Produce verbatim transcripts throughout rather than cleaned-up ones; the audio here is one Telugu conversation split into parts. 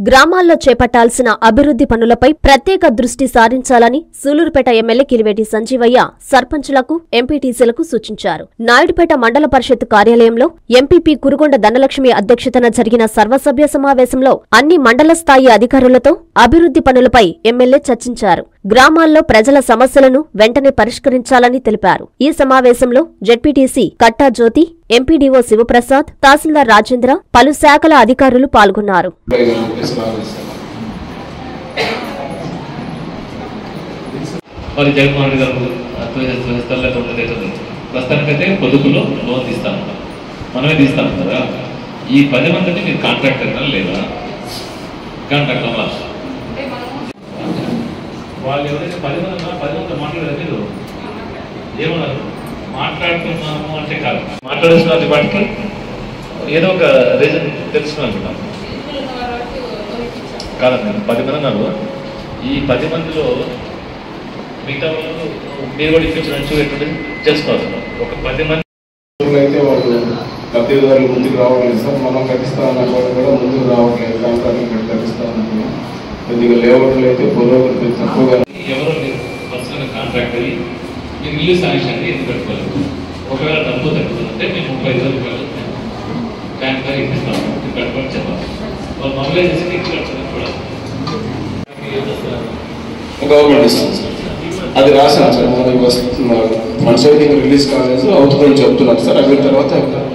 గ్రామాల్లో చేపట్టాల్సిన అభివృద్ధి పనులపై ప్రత్యేక దృష్టి సారించాలని సూలూరుపేట ఎమ్మెల్యే కిలివేటి సంజీవయ్య సర్పంచులకు, ఎంపీటీసీలకు సూచించారు. నాయుడుపేట మండల పరిషత్ కార్యాలయంలో ఎంపీపీ కురుగొండ ధనలక్ష్మి అధ్యక్షతన జరిగిన సర్వసభ్య సమావేశంలో అన్ని మండల స్థాయి అధికారులతో అభివృద్ధి పనులపై ఎమ్మెల్యే చర్చించారు. గ్రామాల్లో ప్రజల సమస్యలను వెంటనే పరిష్కరించాలని తెలిపారు. ఈ సమావేశంలో జెడ్పీటీసీ కట్టా జ్యోతి, ఎంపీడీఓ శివప్రసాద్, తహసీల్దార్ రాజేంద్ర, పలు శాఖల అధికారులు పాల్గొన్నారు. ప్రస్తుతానికైతే పొదుపులో లోన్ తీస్తాను, మనమే తీస్తాం కదా. ఈ పది మందిని మీరు కాంట్రాక్టర్ లేదా కాంట్రాక్టర్ వాళ్ళు ఎవరైతే పది మంది పది మంది మాట్లాడారు, మీరు ఏమన్నారు? మాట్లాడుతున్నాము అంటే కాదు, మాట్లాడుతున్న వాటికి ఏదో ఒక రీజన్ తెలుసుకుని అనుకుంటాం కాదండి. పది మంది అన్నారు, ఈ పది మందిలో మిగతా వాళ్ళు మీరు కూడా ఇప్పించడానికి ఎటువంటి చేసుకోవాలి. ఒక పది మంది అయితే వాళ్ళు లబ్ధిదారులు ముందుకు రావట్లేదు సార్. మనం కట్టిస్తామన్న వాళ్ళు కూడా ముందుకు రావట్లేదు. కాంట్రాక్ట్ కట్టిస్తామనుకున్నాం. కొద్దిగా లేఅవుట్లు అయితే పొలవులు తక్కువగా ఎవరో మీరు పర్సనల్ కాంట్రాక్ట్ అయ్యి మీరు ఇల్లు శాంక్షన్ అండి ఎందుకు కట్టుకోలేదు. ఒకవేళ డబ్బు తగ్గుతుందంటే మేము ముప్పై ఐదు రూపాయలు బ్యాంక్ గారు ఇప్పిస్తాము, మీరు కట్టుకొని చెప్పాలి. వాళ్ళు మొబైల్ చేసి ఇల్లు కట్టడం కూడా గవర్నమెంట్ ఇస్తుంది సార్. అది రాశాను సార్. మనకి వస్తున్న ఫండ్స్ అయితే రిలీజ్ కాలేదు, అవుతుందని చెప్తున్నారు సార్. అయిన తర్వాత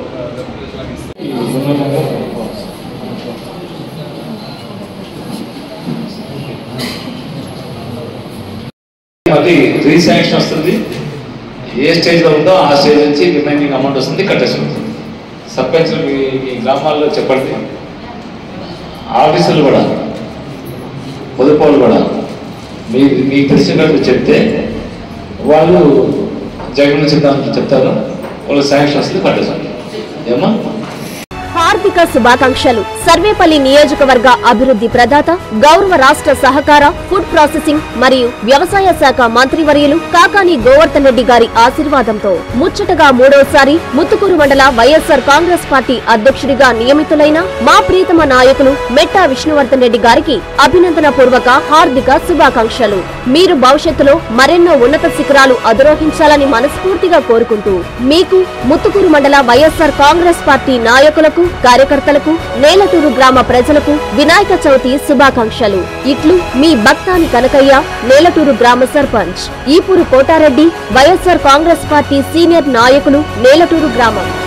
అది రీశాంక్షన్ వస్తుంది. ఏ స్టేజ్లో ఉందో ఆ స్టేజ్ నుంచి రిమైనింగ్ అమౌంట్ వస్తుంది, కట్టేసి ఉంటుంది. సర్పంచ్లు మీ మీ గ్రామాల్లో చెప్పండి, ఆఫీసులు కూడా, పొదుపు కూడా మీ మీకు తెలిసినట్టు చెప్తే వాళ్ళు జగన్ సిద్ధాంతం చెప్తారు, వాళ్ళు శాంక్షన్ వస్తుంది, కట్టేసి ఏమా. హార్దిక శుభాకాంక్షలు. సర్వేపల్లి నియోజకవర్గ అభివృద్ధి ప్రదాత, గౌరవ రాష్ట్ర సహకార, ఫుడ్ ప్రాసెసింగ్ మరియు వ్యవసాయ శాఖ మంత్రివర్యులు కాకాని గోవర్ధన్ రెడ్డి గారి ఆశీర్వాదంతో ముచ్చటగా మూడోసారి ముత్తుకూరు మండల వైఎస్సార్ కాంగ్రెస్ పార్టీ అధ్యక్షుడిగా నియమితులైన మా ప్రీతమ నాయకులు మెట్టా విష్ణువర్ధన్ రెడ్డి గారికి అభినందన పూర్వక హార్దిక శుభాకాంక్షలు. మీరు భవిష్యత్తులో మరెన్నో ఉన్నత శిఖరాలు అధిరోహించాలని మనస్ఫూర్తిగా కోరుకుంటూ మీకు ముత్తుకూరు మండల వైఎస్సార్ కాంగ్రెస్ పార్టీ నాయకులకు, కార్యకర్తలకు, నేలటూరు గ్రామ ప్రజలకు వినాయక చవితి శుభాకాంక్షలు. ఇట్లు మీ భక్తాని కనకయ్య, నేలటూరు గ్రామ సర్పంచ్. ఈపూరు కోటారెడ్డి, వైఎస్సార్ కాంగ్రెస్ పార్టీ సీనియర్ నాయకులు, నేలటూరు గ్రామం.